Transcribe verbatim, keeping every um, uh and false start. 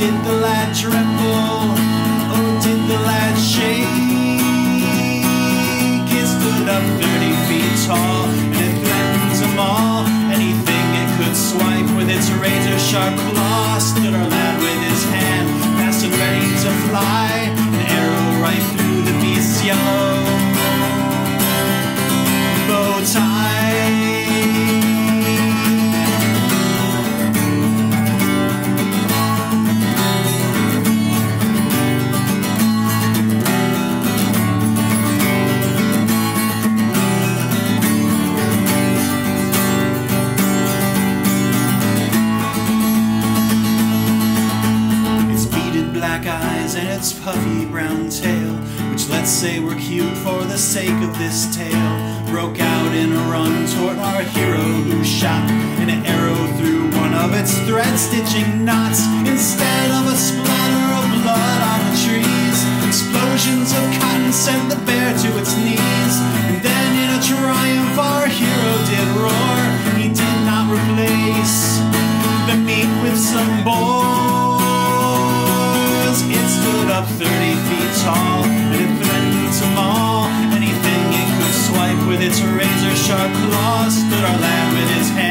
did the lad tremble? Oh, did the lad shake? It stood up thirty feet tall, and it threatened them all. Anything it could swipe with its razor-sharp claw. Stood our lad with his hand fast and ready to fly, an arrow right through the beast's yellow bow tie. Black eyes and its puffy brown tail, which let's say were cute for the sake of this tale, broke out in a run toward our hero, who shot an arrow through one of its thread stitching knots. Instead of a splatter of blood on the trees, explosions of cotton sent the bear to its knees. And then in a triumph our hero did roar. He did not replace the meat with some bones. It stood up thirty feet tall, and it threatened them all. Anything it could swipe with its razor-sharp claws. Stood our lad with his hand